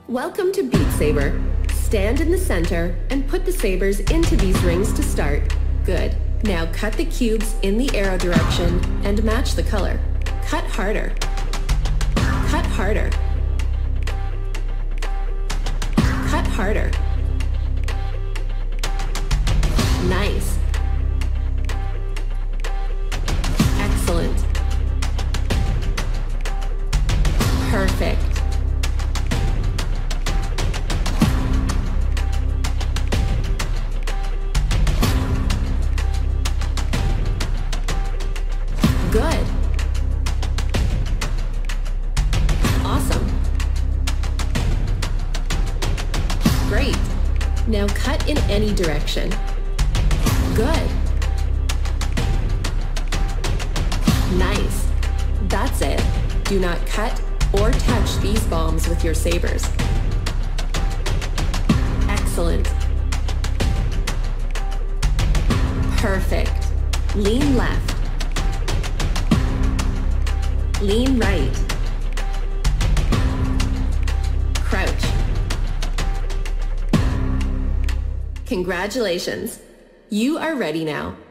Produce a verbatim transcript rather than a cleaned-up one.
Welcome to Beat Saber. Stand in the center and put the sabers into these rings to start. Good. Now cut the cubes in the arrow direction and match the color. Cut harder. Cut harder. Cut harder. Nice. Excellent. Perfect. Good. Awesome. Great. Now cut in any direction. Good. Nice. That's it. Do not cut or touch these bombs with your sabers. Excellent. Perfect. Lean left. Lean right. Crouch. Congratulations. You are ready now.